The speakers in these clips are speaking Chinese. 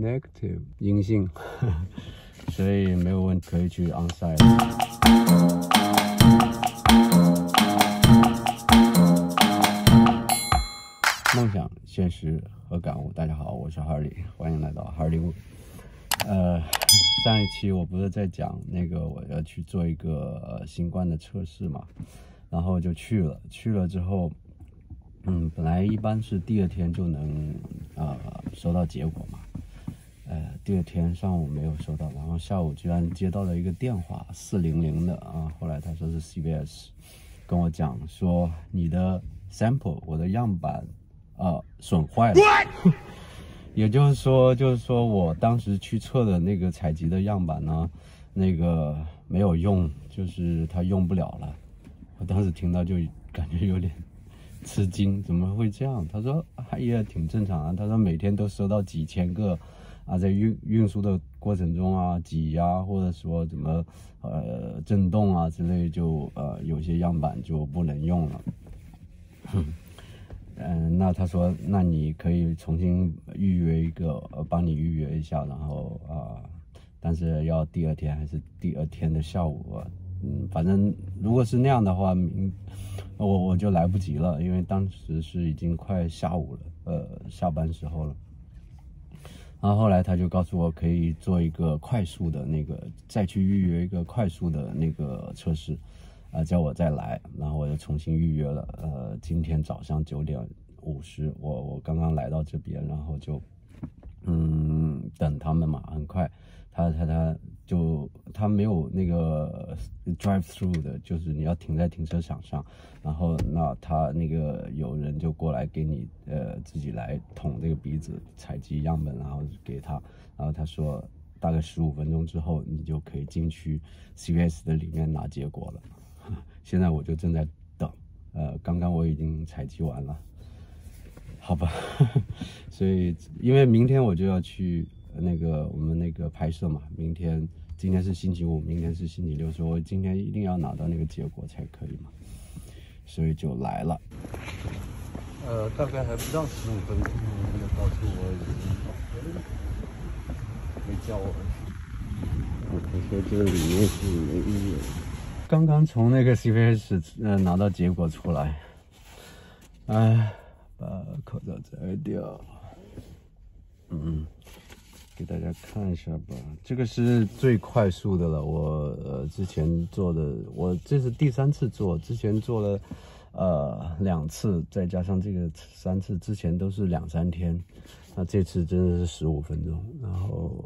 negative 阴性，所以没有问题，可以去 onsite。梦想、现实和感悟。大家好，我是哈利，欢迎来到哈利屋。上一期我不是在讲那个我要去做一个新冠的测试嘛，然后就去了之后，本来一般是第二天就能收到结果嘛，第二天上午没有收到，然后下午居然接到了一个电话400的啊，后来他说是 CVS 跟我讲说你的 sample 我的样板损坏了。也就是说我当时去测的那个采集的样板呢，那个没有用，就是它用不了了。我当时听到就感觉有点吃惊，怎么会这样？他说也挺正常啊，他说每天都收到几千个啊，在运输的过程中啊，挤压或者说怎么震动啊之类，就有些样板就不能用了。那他说，那你可以重新预约一个，帮你预约一下，然后但是要第二天还是第二天的下午，反正如果是那样的话，我就来不及了，因为当时是已经快下午了，下班时候了。然后后来他就告诉我可以做一个快速的那个，再去预约一个快速的那个测试。叫我再来，然后我就重新预约了。今天早上9点50，我刚刚来到这边，然后就等他们嘛，很快，他没有那个 drive through 的，就是你要停在停车场上，然后那他那个有人就过来给你自己来捅这个鼻子采集样本，然后给他，然后他说大概15分钟之后你就可以进去 CVS 的里面拿结果了。现在我就正在等，刚刚我已经采集完了，好吧。所以因为明天我就要去我们那个拍摄嘛，今天是星期五，明天是星期六，所以我今天一定要拿到那个结果才可以嘛，所以就来了。大概还不到15分钟，就告诉我已经没叫我。他说这里面是没预约。刚刚从那个 CVS 拿到结果出来，把口罩摘掉，给大家看一下吧。这个是最快速的了，我之前做的，我这是第3次做，之前做了2次，再加上这个3次，之前都是2-3天。那这次真的是15分钟，然后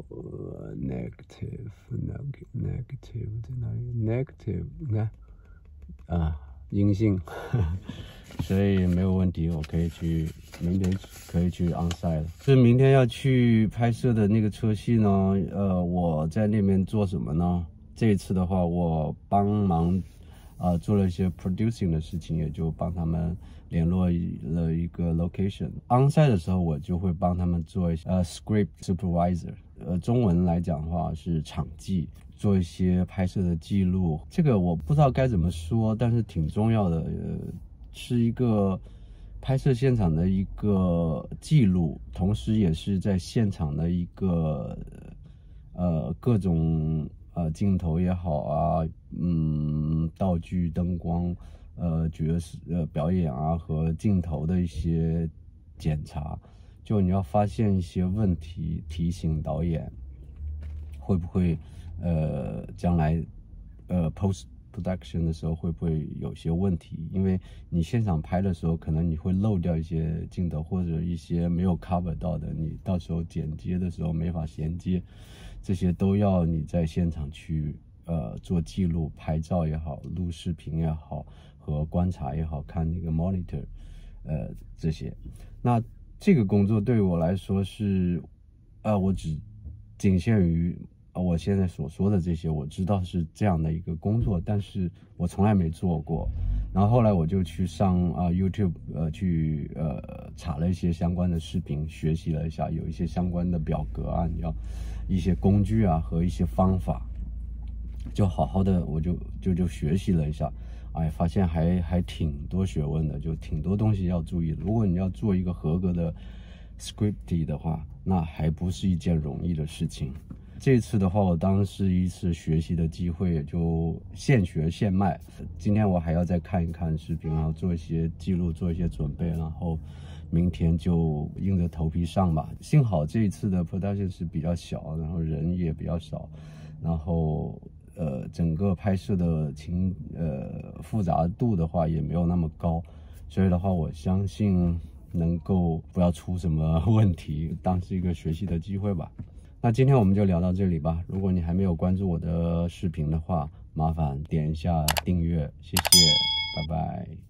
negative 在哪里 ？negative 你看阴性，所以没有问题，我可以去明天可以去 onsite 了。是明天要去拍摄的那个车系呢，我在那边做什么呢？这一次的话，我帮忙做了一些 producing 的事情，也就帮他们联络了一个 location。onsite 的时候，我就会帮他们做一些script supervisor，中文来讲的话是场记，做一些拍摄的记录。这个我不知道该怎么说，但是挺重要的，是一个拍摄现场的一个记录，同时也是在现场的一个各种镜头也好啊，道具、灯光，角色表演啊和镜头的一些检查，就你要发现一些问题，提醒导演会不会将来post production 的时候会不会有些问题，因为你现场拍的时候可能你会漏掉一些镜头或者一些没有 cover 到的，你到时候剪接的时候没法衔接，这些都要你在现场去做记录，拍照也好，录视频也好，和观察也好，看那个 monitor 这些。那这个工作对我来说是我只仅限于我现在所说的这些，我知道是这样的一个工作，但是我从来没做过。然后后来我就去上YouTube 去查了一些相关的视频，学习了一下，有一些相关的表格啊，你要一些工具啊和一些方法，就好好的我就学习了一下，发现还挺多学问的，就挺多东西要注意的。如果你要做一个合格的 scripty 的话， 那还不是一件容易的事情。这次的话，我当是一次学习的机会，也就现学现卖。今天我还要再看一看视频，然后做一些记录，做一些准备，然后明天就硬着头皮上吧。幸好这一次的 production 是比较小，然后人也比较少，然后整个拍摄的复杂度的话也没有那么高，所以的话我相信能够不要出什么问题，当是一个学习的机会吧。那今天我们就聊到这里吧。如果你还没有关注我的视频的话，麻烦点一下订阅，谢谢，拜拜。